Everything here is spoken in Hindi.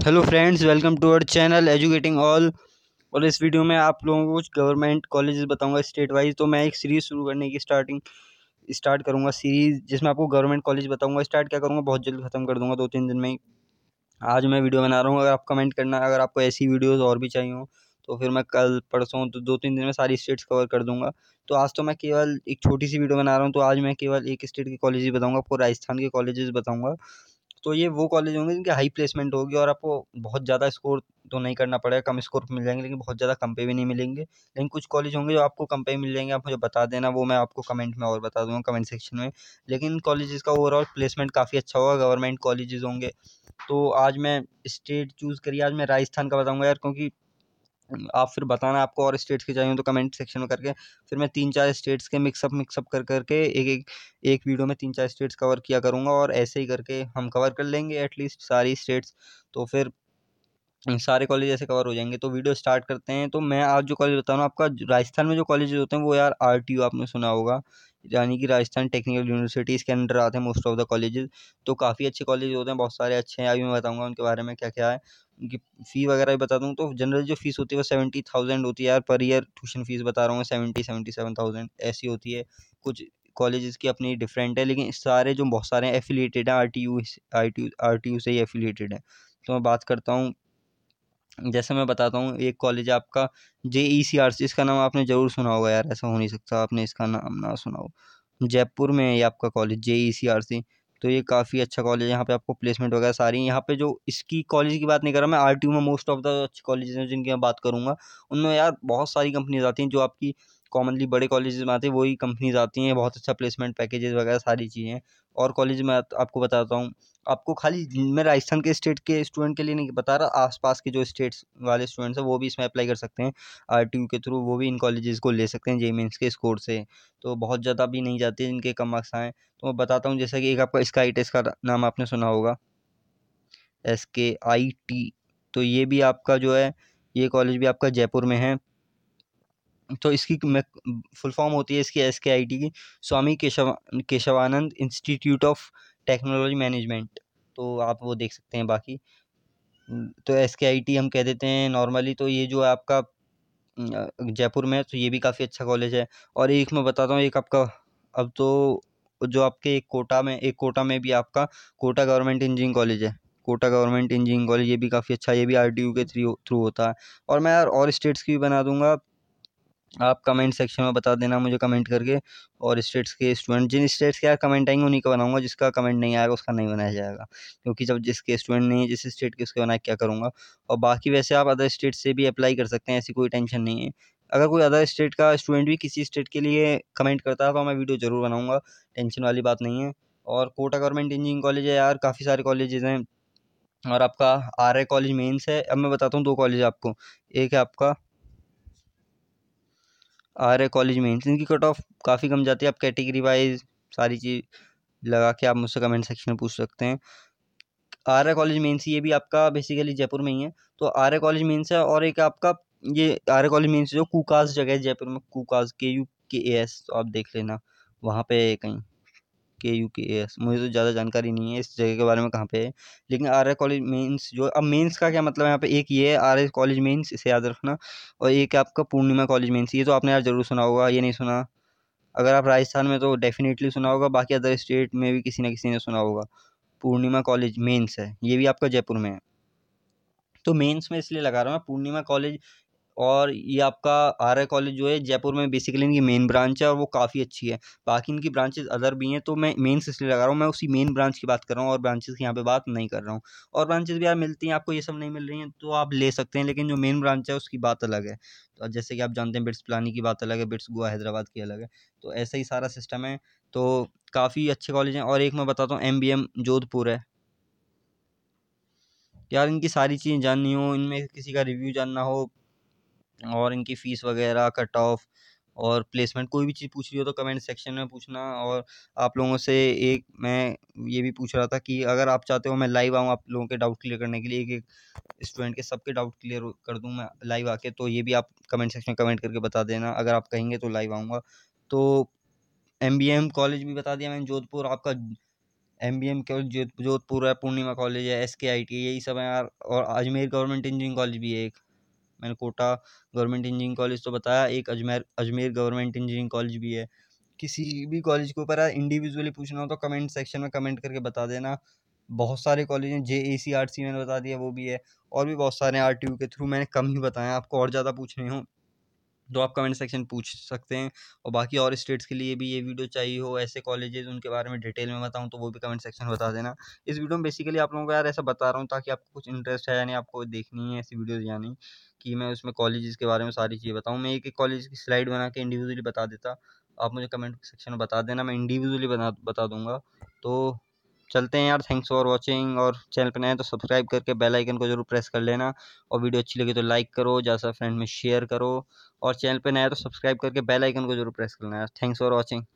Hello friends, welcome to our channel educating all. और इस वीडियो में आप लोगों को कुछ गवर्नमेंट कॉलेजेस बताऊंगा स्टेट वाइज। तो मैं एक सीरीज़ शुरू करने की स्टार्ट करूंगा सीरीज़, जिसमें आपको गवर्नमेंट कॉलेज बताऊंगा। स्टार्ट क्या करूंगा, बहुत जल्द खत्म कर दूंगा 2-3 दिन में ही। आज मैं वीडियो बना रहा हूँ, अगर आप कमेंट करना, अगर आपको ऐसी वीडियोज़ और भी चाहिए हो तो फिर मैं कल परसों तो 2-3 दिन में सारी स्टेट्स कवर कर दूंगा। तो आज तो मैं केवल एक छोटी सी वीडियो बना रहा हूँ, तो आज मैं केवल एक स्टेट के कॉलेजेस बताऊंगा, आपको राजस्थान के कॉलेजेस बताऊंगा। तो ये वो कॉलेज होंगे जिनके हाई प्लेसमेंट होगी और आपको बहुत ज़्यादा स्कोर तो नहीं करना पड़ेगा, कम स्कोर पे मिल जाएंगे, लेकिन बहुत ज़्यादा कम पे भी नहीं मिलेंगे। लेकिन कुछ कॉलेज होंगे जो आपको कम पे मिल जाएंगे, आप मुझे बता देना, वो मैं आपको कमेंट में और बता दूंगा, कमेंट सेक्शन में। लेकिन कॉलेजेस का ओवरऑल प्लेसमेंट काफ़ी अच्छा होगा, गवर्नमेंट कॉलेजेस होंगे। तो आज मैं स्टेट चूज़ करिए, आज मैं राजस्थान का बताऊंगा यार, क्योंकि आप फिर बताना आपको और स्टेट्स के चाहिए तो कमेंट सेक्शन में करके फिर मैं 3-4 स्टेट्स के मिक्सअप कर करके एक वीडियो में 3-4 स्टेट्स कवर किया करूँगा, और ऐसे ही करके हम कवर कर लेंगे एटलीस्ट सारी स्टेट्स। तो फिर सारे कॉलेज ऐसे कवर हो जाएंगे। तो वीडियो स्टार्ट करते हैं। तो मैं आज जो कॉलेज बता रहा हूँ, आपका राजस्थान में जो कॉलेजेस होते हैं वो यार RTU आपने सुना होगा, यानी कि राजस्थान टेक्निकल यूनिवर्सिटी, इसके अंडर आते हैं मोस्ट ऑफ द कॉलेजेस। तो काफ़ी अच्छे कॉलेज होते हैं, बहुत सारे अच्छे हैं। अभी मैं बताऊंगा उनके बारे में क्या क्या है, उनकी फ़ी वगैरह भी बता दूँ। तो जनरल जो फीस होती है वो 70,000 होती है यार पर ईयर। ट्यूशन फीस बता रहा हूँ 77,000 ऐसी होती है। कुछ कॉलेजेस की अपनी डिफरेंट है, लेकिन सारे जो बहुत सारे हैं एफिलिएटेड हैं आर टी यू से ही एफिलिएटेड है। तो मैं बात करता हूँ, जैसे मैं बताता हूँ, एक कॉलेज है आपका JECRC, इसका नाम आपने ज़रूर सुना होगा यार, ऐसा हो नहीं सकता आपने इसका नाम ना सुना हो। जयपुर में है ये आपका कॉलेज JECRC। तो ये काफ़ी अच्छा कॉलेज है, यहाँ पे आपको प्लेसमेंट वगैरह सारी यहाँ पे। जो इसकी कॉलेज की बात नहीं कर रहा मैं, RTU में मोस्ट ऑफ द अच्छे कॉलेज हैं जिनकी मैं बात करूँगा, उनमें यार बहुत सारी कंपनीज आती हैं जो आपकी कॉमनली बड़े कॉलेजेस में आती है, वही कंपनीज आती हैं। बहुत अच्छा प्लेसमेंट पैकेजेस वगैरह सारी चीज़ें। और कॉलेज में आपको बताता हूँ, आपको खाली मैं राजस्थान के स्टेट के स्टूडेंट के लिए नहीं बता रहा, आसपास के जो स्टेट्स वाले स्टूडेंट्स हैं वो भी इसमें अप्लाई कर सकते हैं RTU के थ्रू, वो भी इन कॉलेजेस को ले सकते हैं JEE मेंस के स्कोर से। तो बहुत ज़्यादा भी नहीं जाते जिनके कम मार्क्स आए। तो मैं बताता हूँ, जैसा कि एक आपका स्काई टेस्ट का नाम आपने सुना होगा, SKIT। तो ये भी आपका जो है, ये कॉलेज भी आपका जयपुर में है। तो इसकी फुल फॉर्म होती है इसकी SKIT की, Swami Keshvanand institute of technology management. तो आप वो देख सकते हैं बाकी। तो SKIT हम कह देते हैं नॉर्मली। तो ये जो है आपका जयपुर में है, तो ये भी काफ़ी अच्छा कॉलेज है। और एक मैं बताता हूँ, एक आपका अब तो जो आपके एक कोटा में भी आपका कोटा गवर्नमेंट इंजीनियरिंग कॉलेज है। कोटा गवर्नमेंट इंजीनियरिंग कॉलेज ये भी काफ़ी अच्छा है, ये भी RTU के थ्रू होता है। और मैं यार और स्टेट्स की भी बना दूंगा, आप कमेंट सेक्शन में बता देना मुझे कमेंट करके। और स्टेट्स के स्टूडेंट, जिन स्टेट्स के यार कमेंट आएंगे उन्हीं का बनाऊंगा, जिसका कमेंट नहीं आएगा उसका नहीं बनाया जाएगा, क्योंकि जब जिसके स्टूडेंट नहीं है जिस स्टेट के, उसके बनाए क्या करूँगा। और बाकी वैसे आप अदर स्टेट से भी अप्लाई कर सकते हैं, ऐसी कोई टेंशन नहीं है। अगर कोई अदर स्टेट का स्टूडेंट भी किसी स्टेट के लिए कमेंट करता है तो मैं वीडियो ज़रूर बनाऊँगा, टेंशन वाली बात नहीं है। और कोटा गवर्नमेंट इंजीनियरिंग कॉलेज है यार, काफ़ी सारे कॉलेजेस हैं। और आपका RI कॉलेज मेंस है। अब मैं बताता हूँ दो कॉलेज आपको, एक है आपका कॉलेज मेंस, इनकी कट ऑफ काफ़ी कम जाती है। आप कैटेगरी वाइज सारी चीज़ लगा के आप मुझसे कमेंट सेक्शन में पूछ सकते हैं। कॉलेज मेंस ये भी आपका बेसिकली जयपुर में ही है। तो कॉलेज मेंस है। और एक आपका ये कॉलेज मेंस जो कूकास जगह है जयपुर में, कूकास KUKAS, तो आप देख लेना वहाँ पे कहीं KUKAS। मुझे तो ज़्यादा जानकारी नहीं है इस जगह के बारे में कहाँ पे है, लेकिन कॉलेज मेंस जो, अब मेंस का क्या मतलब है यहाँ पे, एक ये है कॉलेज मेंस, इसे याद रखना। और एक आपका पूर्णिमा कॉलेज मेंस, ये तो आपने यार ज़रूर सुना होगा, ये नहीं सुना अगर आप राजस्थान में तो डेफिनेटली सुना होगा, बाकी अदर स्टेट में भी किसी न किसी ने सुना होगा। पूर्णिमा कॉलेज मेंस है, ये भी आपका जयपुर में है। तो मेंस में इसलिए लगा रहा हूँ मैं पूर्णिमा कॉलेज। और ये आपका कॉलेज जो है जयपुर में, बेसिकली इनकी मेन ब्रांच है और वो काफ़ी अच्छी है। बाकी इनकी ब्रांचेस अदर भी हैं, तो मैं मेंस इसलिए लगा रहा हूँ, मैं उसी मेन ब्रांच की बात कर रहा हूँ और ब्रांचेस की यहाँ पे बात नहीं कर रहा हूँ। और ब्रांचेस भी यार मिलती हैं आपको, ये सब नहीं मिल रही हैं तो आप ले सकते हैं, लेकिन जो मेन ब्रांच है उसकी बात अलग है। तो जैसे कि आप जानते हैं बिट्स पिलानी की बात अलग है, बिट्स गोवा हैदराबाद की अलग है। तो ऐसा ही सारा सिस्टम है। तो काफ़ी अच्छे कॉलेज हैं। और एक मैं बताता हूँ MBM जोधपुर है। यार इनकी सारी चीज़ें जाननी हो, इनमें किसी का रिव्यू जानना हो, और इनकी फ़ीस वगैरह, कट ऑफ और प्लेसमेंट, कोई भी चीज़ पूछनी हो तो कमेंट सेक्शन में पूछना। और आप लोगों से एक मैं ये भी पूछ रहा था कि अगर आप चाहते हो मैं लाइव आऊँ आप लोगों के डाउट क्लियर करने के लिए, एक-एक स्टूडेंट के सबके डाउट क्लियर कर दूँ मैं लाइव आके, तो ये भी आप कमेंट सेक्शन में कमेंट करके बता देना। अगर आप कहेंगे तो लाइव आऊँगा। तो MBM कॉलेज भी बता दिया मैंने जोधपुर, आपका MBM कॉलेज जोधपुर है, पूर्णिमा कॉलेज है, SKIT यही सब है यार। और अजमेर गवर्नमेंट इंजीनियरिंग कॉलेज भी है एक। मैंने कोटा गवर्नमेंट इंजीनियरिंग कॉलेज तो बताया, एक अजमेर गवर्नमेंट इंजीनियरिंग कॉलेज भी है। किसी भी कॉलेज के ऊपर इंडिविजुअली पूछना हो तो कमेंट सेक्शन में कमेंट करके बता देना। बहुत सारे कॉलेज हैं, JEC मैंने बता दिया वो भी है, और भी बहुत सारे हैं। RTU के थ्रू मैंने कम ही बताया, आपको और ज़्यादा पूछने हो तो आप कमेंट सेक्शन पूछ सकते हैं। और बाकी और स्टेट्स के लिए भी ये वीडियो चाहिए हो, ऐसे कॉलेजेस उनके बारे में डिटेल में बताऊं तो वो भी कमेंट सेक्शन में बता देना। इस वीडियो में बेसिकली आप लोगों को यार ऐसा बता रहा हूँ ताकि आपको कुछ इंटरेस्ट है, यानी आपको देखनी है ऐसी वीडियोज़, यानी कि मैं उसमें कॉलेजेस के बारे में सारी चीज़ें बताऊँ। मैं एक एक कॉलेज की स्लाइड बना के इंडिविजुअली बता देता, आप मुझे कमेंट सेक्शन में बता देना, मैं इंडिविजुअली बता दूंगा। तो चलते हैं यार, थैंक्स फॉर वॉचिंग। और चैनल पर नए हैं तो सब्सक्राइब करके बेल आइकन को जरूर प्रेस कर लेना, और वीडियो अच्छी लगी तो लाइक करो, ज़्यादा फ्रेंड में शेयर करो, और चैनल पे नया है तो सब्सक्राइब करके बेल आइकन को जरूर प्रेस करना है। Thanks for watching.